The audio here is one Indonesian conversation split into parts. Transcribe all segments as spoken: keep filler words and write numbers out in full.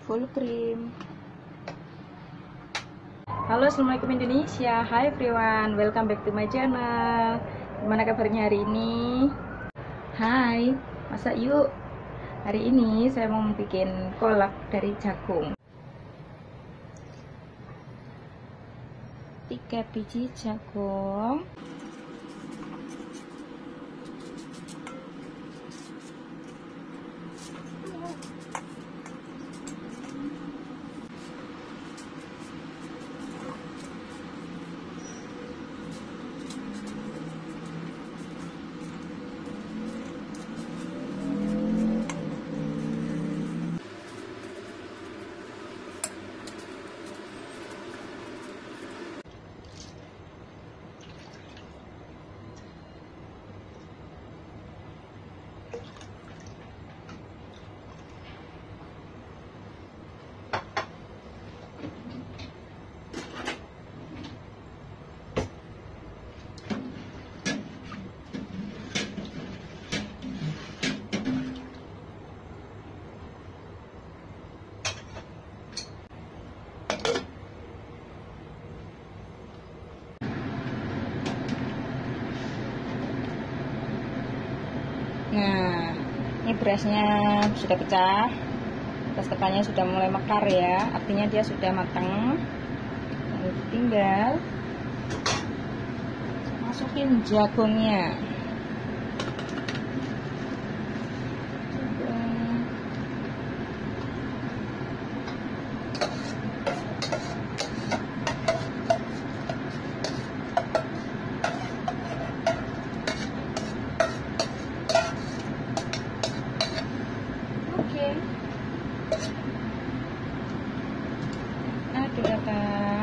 full cream. Halo, assalamualaikum Indonesia. Hi everyone, welcome back to my channel. Gimana kabarnya hari ini? Hai, masak yuk. Hari ini saya mau bikin kolak dari jagung. Tiga biji jagung. Nah, ini berasnya sudah pecah, beras ketannya sudah mulai mekar ya, artinya dia sudah matang. Nah, tinggal masukin jagungnya. Aduk rata.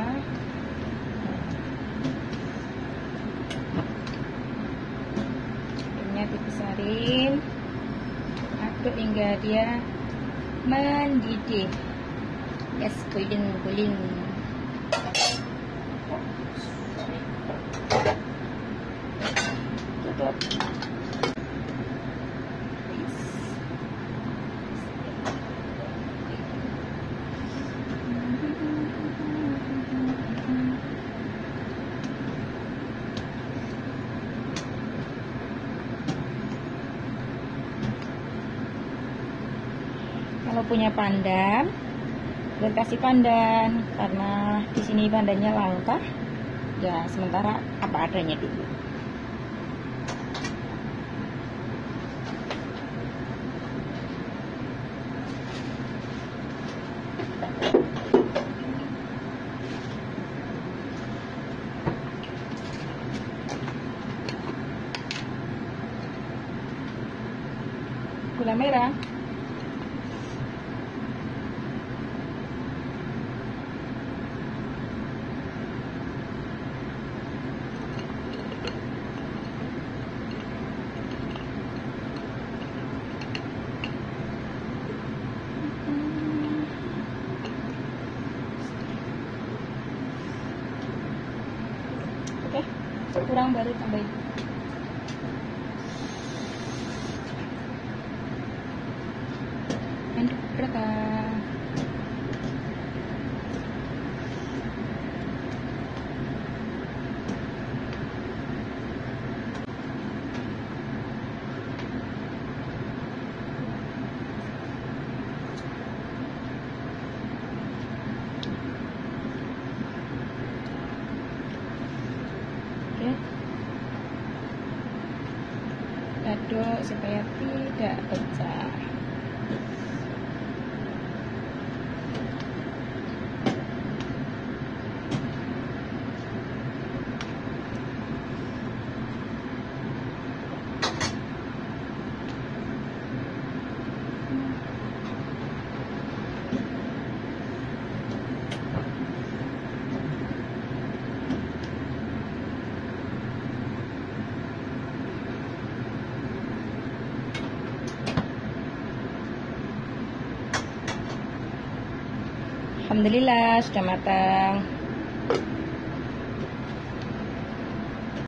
Ini dibesarin, aduk hingga dia mendidih. Yes, guling-guling. Tutup. Kalau punya pandan, boleh kasih pandan, karena di sini pandannya langka. Ya, sementara apa adanya dulu. Gula merah. Oke, kurang baru tambahin. Aduk rata. Aduk supaya tidak pecah. Alhamdulillah sudah matang.